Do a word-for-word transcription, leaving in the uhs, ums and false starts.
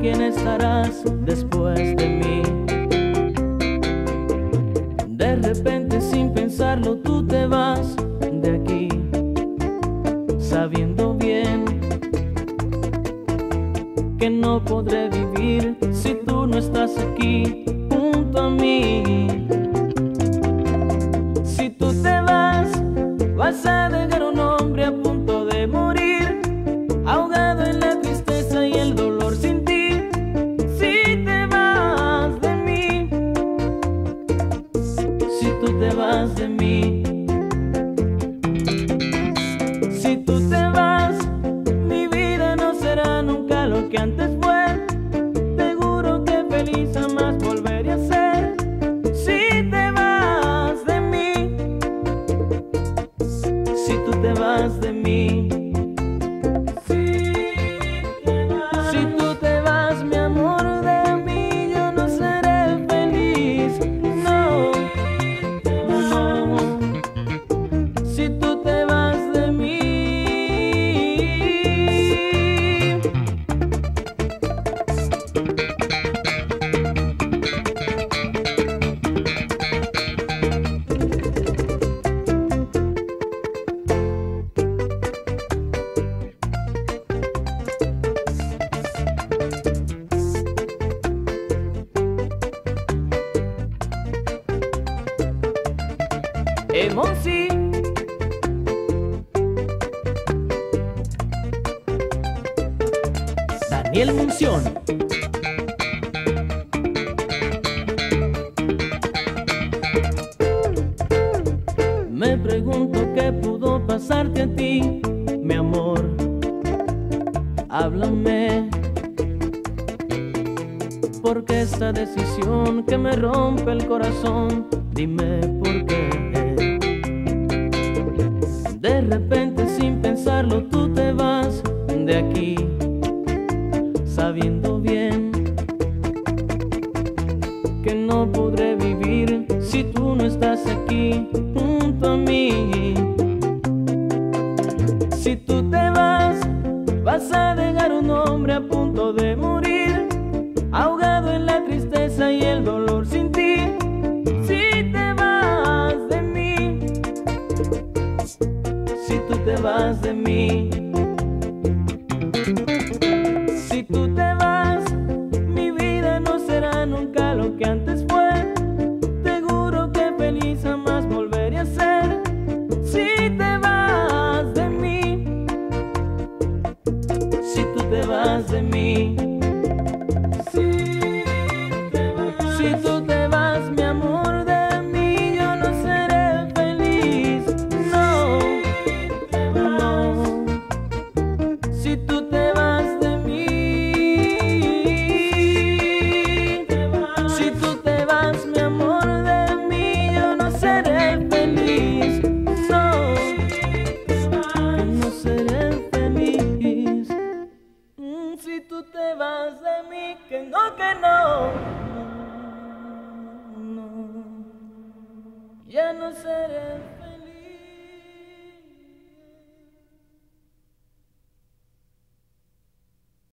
quién estarás después de mí. De repente, sin pensarlo, tú te vas de aquí, sabiendo bien que no podré vivir si tú no estás aquí junto a mí. Si tú te vas, vas a dejar un hombre a punto de morir, ahogado en la tristeza y el dolor sin ti. Si te vas de mí, si tú te vas de mí, si tú te vas, mi vida no será nunca lo que antes fue. Te juro que feliz jamás volveré a ser. Si te vas de mí, si tú te vas de mí, si tú te vas, mi amor, de mí yo no seré feliz. No, no. Si tú te vas de mí. Emoci, Daniel Munción. Me pregunto qué pudo pasarte a ti, mi amor. Háblame, porque esta decisión que me rompe el corazón, dime por qué. De repente, sin pensarlo, tú te vas de aquí, sabiendo bien que no podré vivir si tú no estás aquí junto a mí. Si tú te vas, vas a dejar un hombre a punto de morir, ahogado en la tristeza y el dolor sin ti. Si te vas de mí, si tú te vas de mí, si tú te vas, mi vida no será nunca lo que antes fue. Te juro que feliz jamás volveré a ser. Si te vas de mí, si tú te vas de mí, si tú te vas, mi amor, de mí yo no seré feliz. No, no. Si tú te vas de mí, si tú te vas, mi amor, de mí yo no seré feliz. No, no seré feliz. Mm, si tú te vas de mí, que no, que no, no, ya no seré feliz.